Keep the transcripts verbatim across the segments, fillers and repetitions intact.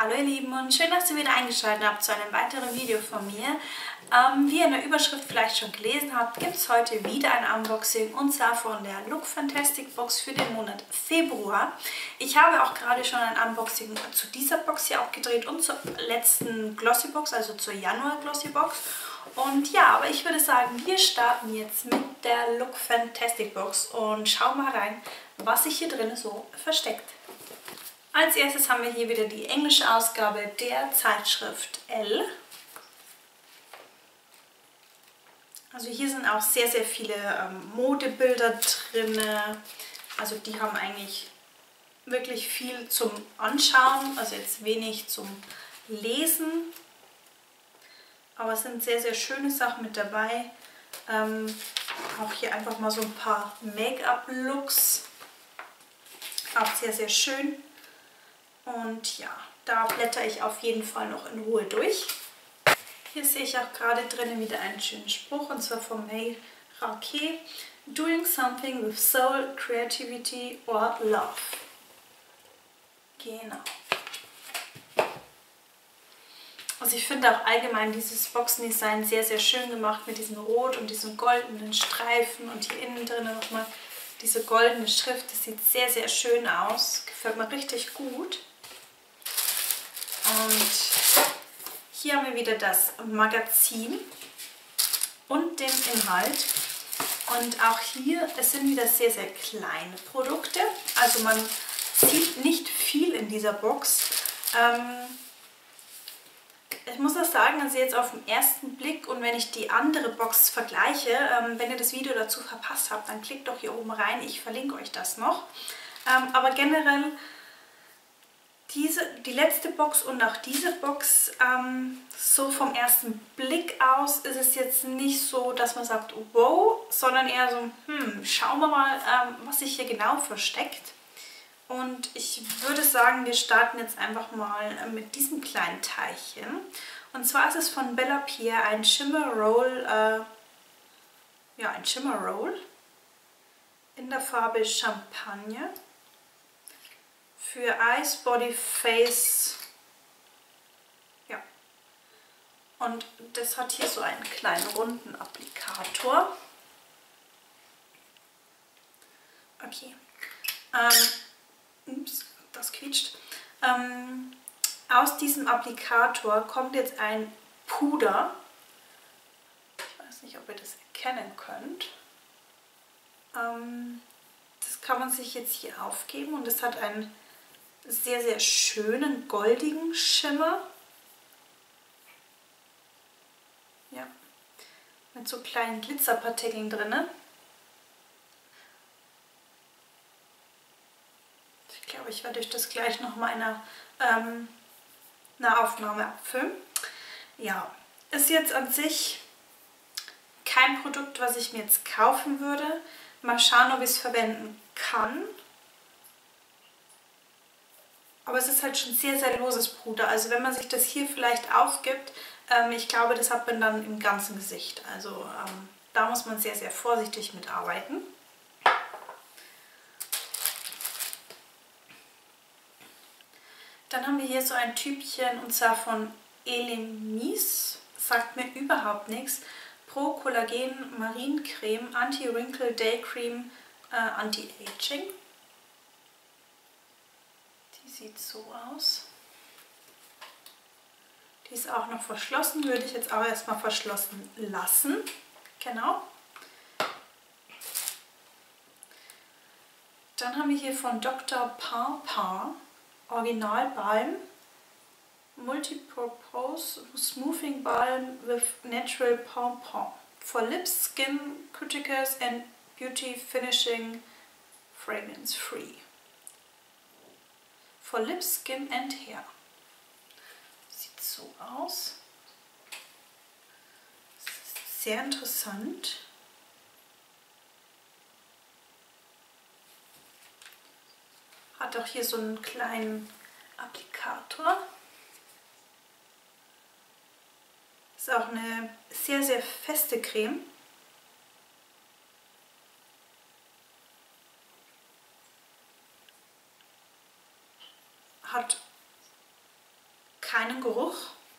Hallo ihr Lieben und schön, dass ihr wieder eingeschaltet habt zu einem weiteren Video von mir. Ähm, wie ihr in der Überschrift vielleicht schon gelesen habt, gibt es heute wieder ein Unboxing und zwar von der Look Fantastic Box für den Monat Februar. Ich habe auch gerade schon ein Unboxing zu dieser Box hier abgedreht und zur letzten Glossy Box, also zur Januar Glossy Box. Und ja, aber ich würde sagen, wir starten jetzt mit der Look Fantastic Box und schauen mal rein, was sich hier drin so versteckt. Als erstes haben wir hier wieder die englische Ausgabe der Zeitschrift Elle. Also hier sind auch sehr, sehr viele ähm, Modebilder drin. Also die haben eigentlich wirklich viel zum Anschauen, also jetzt wenig zum Lesen. Aber es sind sehr, sehr schöne Sachen mit dabei. Ähm, auch hier einfach mal so ein paar Make-up-Looks. Auch sehr, sehr schön. Und ja, da blätter ich auf jeden Fall noch in Ruhe durch. Hier sehe ich auch gerade drinnen wieder einen schönen Spruch, und zwar von May Raquet. Doing something with soul, creativity or love. Genau. Also ich finde auch allgemein dieses Boxendesign sehr, sehr schön gemacht mit diesem Rot und diesen goldenen Streifen und hier innen drin nochmal diese goldene Schrift. Das sieht sehr, sehr schön aus. Gefällt mir richtig gut. Und hier haben wir wieder das Magazin und den Inhalt. Und auch hier, es sind wieder sehr, sehr kleine Produkte. Also man sieht nicht viel in dieser Box. Ähm, ich muss das sagen, also jetzt auf den ersten Blick und wenn ich die andere Box vergleiche, ähm, wenn ihr das Video dazu verpasst habt, dann klickt doch hier oben rein. Ich verlinke euch das noch. Ähm, aber generell Diese, die letzte Box und auch diese Box, ähm, so vom ersten Blick aus ist es jetzt nicht so, dass man sagt, wow, sondern eher so, hm, schauen wir mal, ähm, was sich hier genau versteckt. Und ich würde sagen, wir starten jetzt einfach mal mit diesem kleinen Teilchen. Und zwar ist es von Bella Pierre ein Shimmer Roll, äh, ja, ein Shimmer Roll in der Farbe Champagne. Für Eyes, Body, Face, ja. Und das hat hier so einen kleinen runden Applikator. Okay. Ähm, ups, das quietscht. Ähm, aus diesem Applikator kommt jetzt ein Puder. Ich weiß nicht, ob ihr das erkennen könnt. Ähm, das kann man sich jetzt hier aufgeben und es hat einen sehr, sehr schönen goldigen Schimmer. Ja, mit so kleinen Glitzerpartikeln drin. Ich glaube, ich werde euch das gleich noch mal in einer, ähm, einer Aufnahme abfilmen. Ja, ist jetzt an sich kein Produkt, was ich mir jetzt kaufen würde. Mal schauen, ob ich es verwenden kann. Aber es ist halt schon sehr, sehr loses Puder. Also wenn man sich das hier vielleicht aufgibt, ähm, ich glaube, das hat man dann im ganzen Gesicht. Also ähm, da muss man sehr, sehr vorsichtig mitarbeiten. Dann haben wir hier so ein Tübchen und zwar von Elemis. Sagt mir überhaupt nichts. Pro Collagen Mariencreme, Anti-Wrinkle Day Cream, äh, Anti-Aging. Sieht so aus. Die ist auch noch verschlossen, würde ich jetzt aber erstmal verschlossen lassen. Genau. Dann haben wir hier von Doktor Parpar Original Balm Multipurpose Smoothing Balm with Natural Pompon for Lips, Skin, Cuticles and Beauty Finishing Fragrance Free. For Lips, Skin and Hair. Sieht so aus. Sehr interessant. Hat auch hier so einen kleinen Applikator. Ist auch eine sehr, sehr feste Creme. Hat keinen Geruch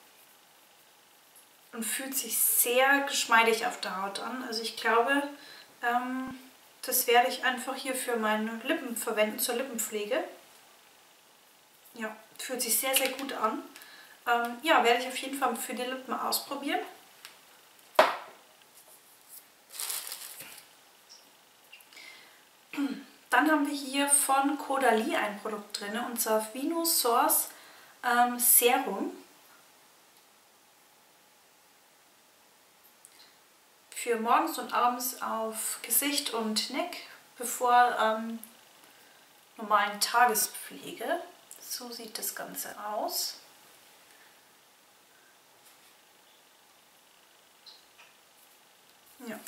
und fühlt sich sehr geschmeidig auf der Haut an. Also ich glaube, ähm, das werde ich einfach hier für meine Lippen verwenden, zur Lippenpflege. Ja, fühlt sich sehr, sehr gut an. Ähm, ja, werde ich auf jeden Fall für die Lippen ausprobieren. Dann haben wir hier von Caudalie ein Produkt drin, und zwar Venus Source ähm, Serum. Für morgens und abends auf Gesicht und Neck, bevor ähm, normalen Tagespflege. So sieht das Ganze aus. Ja.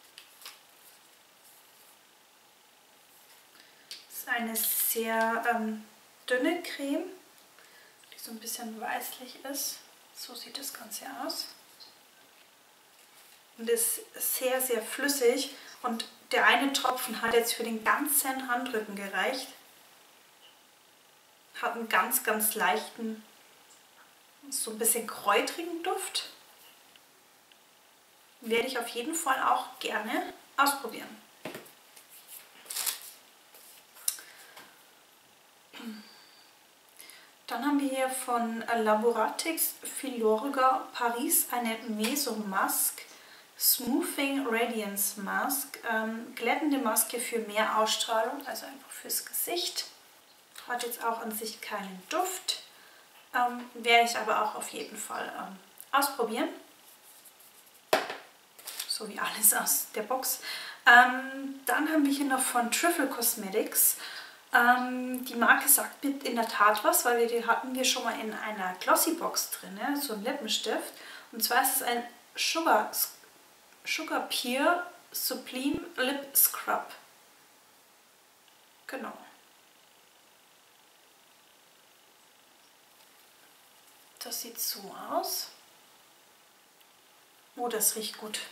Das ist eine sehr ähm, dünne Creme, die so ein bisschen weißlich ist. So sieht das Ganze aus. Und ist sehr, sehr flüssig. Und der eine Tropfen hat jetzt für den ganzen Handrücken gereicht. Hat einen ganz, ganz leichten, so ein bisschen kräutrigen Duft. Werde ich auf jeden Fall auch gerne ausprobieren. Dann haben wir hier von Laboratix Filorga Paris eine Mesomask Smoothing Radiance Mask. Ähm, glättende Maske für mehr Ausstrahlung, also einfach fürs Gesicht. Hat jetzt auch an sich keinen Duft. Ähm, werde ich aber auch auf jeden Fall ähm, ausprobieren. So wie alles aus der Box. Ähm, dann haben wir hier noch von Trifle Cosmetics. Ähm, die Marke sagt mir in der Tat was, weil wir die hatten wir schon mal in einer Glossy Box drin, so ein Lippenstift. Und zwar ist es ein Sugar, Sugar Pure Sublime Lip Scrub. Genau. Das sieht so aus. Oh, das riecht gut.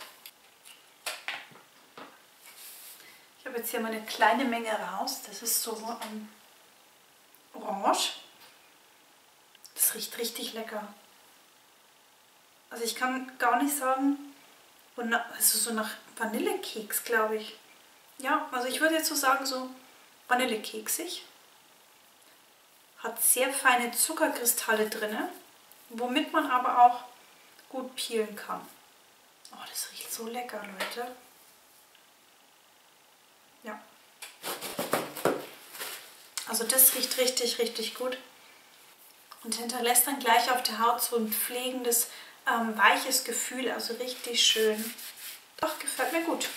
Ich habe jetzt hier mal eine kleine Menge raus. Das ist so ähm, orange. Das riecht richtig lecker. Also ich kann gar nicht sagen, also so nach Vanillekeks, glaube ich. Ja, also ich würde jetzt so sagen, so vanillekeksig. Hat sehr feine Zuckerkristalle drin, womit man aber auch gut peelen kann. Oh, das riecht so lecker, Leute. Ja. Also das riecht richtig, richtig gut. Und hinterlässt dann gleich auf der Haut so ein pflegendes, ähm, weiches Gefühl. Also richtig schön. Doch, gefällt mir gut.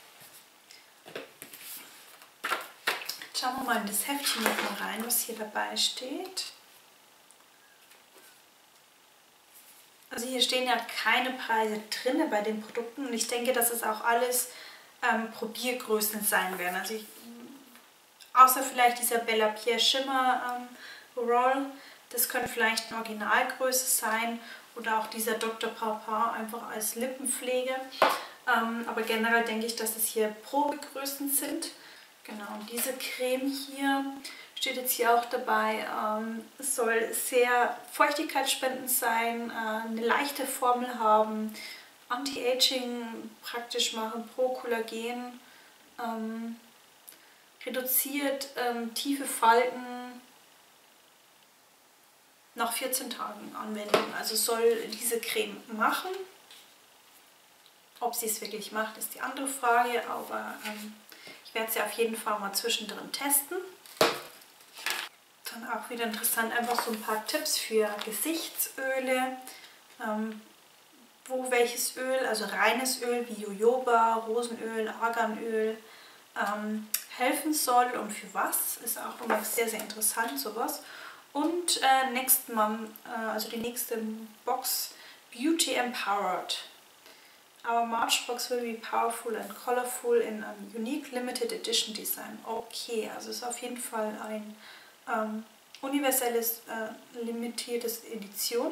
Jetzt schauen wir mal in das Heftchen noch mal rein, was hier dabei steht. Also hier stehen ja keine Preise drin bei den Produkten. Und ich denke, dass es auch alles ähm, Probiergrößen sein werden. Also ich, außer vielleicht dieser Bella Pierre Shimmer ähm, Roll. Das könnte vielleicht eine Originalgröße sein oder auch dieser Doktor Papa einfach als Lippenpflege. Ähm, aber generell denke ich, dass es hier Probegrößen sind. Genau, und diese Creme hier steht jetzt hier auch dabei. Ähm, es soll sehr feuchtigkeitsspendend sein, äh, eine leichte Formel haben, Anti-Aging praktisch machen, Pro-Kollagen, ähm, reduziert ähm, tiefe Falten. Nach vierzehn Tagen Anwendung. Also soll diese Creme machen. Ob sie es wirklich macht, ist die andere Frage, aber ähm, ich werde sie auf jeden Fall mal zwischendrin testen. Dann auch wieder interessant, einfach so ein paar Tipps für Gesichtsöle. Ähm, wo welches Öl, also reines Öl wie Jojoba, Rosenöl, Arganöl ähm, helfen soll und für was. Ist auch immer sehr, sehr interessant sowas. Und äh, next month, äh, also die nächste Box, Beauty Empowered. Our March box will be powerful and colorful in a unique limited edition design. Okay, also ist auf jeden Fall ein ähm, universelles, äh, limitiertes Edition.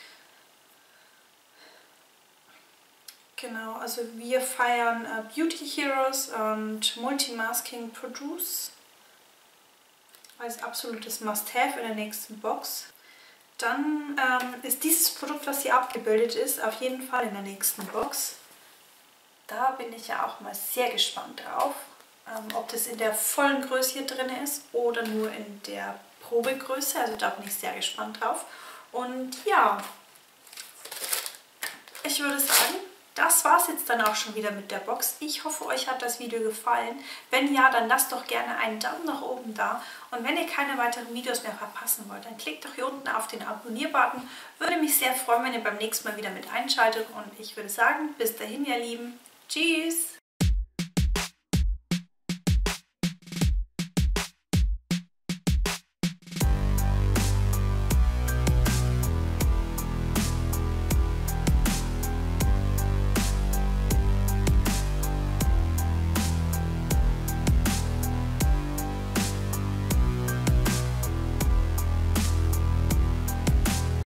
Genau, also wir feiern äh, Beauty Heroes und Multi-Masking Produce als absolutes Must-Have in der nächsten Box. dann ähm, ist dieses Produkt, was hier abgebildet ist, auf jeden Fall in der nächsten Box. Da bin ich ja auch mal sehr gespannt drauf, ähm, ob das in der vollen Größe hier drin ist oder nur in der Probegröße. Also da bin ich sehr gespannt drauf. Und ja, ich würde sagen, das war es jetzt dann auch schon wieder mit der Box. Ich hoffe, euch hat das Video gefallen. Wenn ja, dann lasst doch gerne einen Daumen nach oben da. Und wenn ihr keine weiteren Videos mehr verpassen wollt, dann klickt doch hier unten auf den Abonnier-Button. Würde mich sehr freuen, wenn ihr beim nächsten Mal wieder mit einschaltet. Und ich würde sagen, bis dahin, ihr Lieben. Tschüss!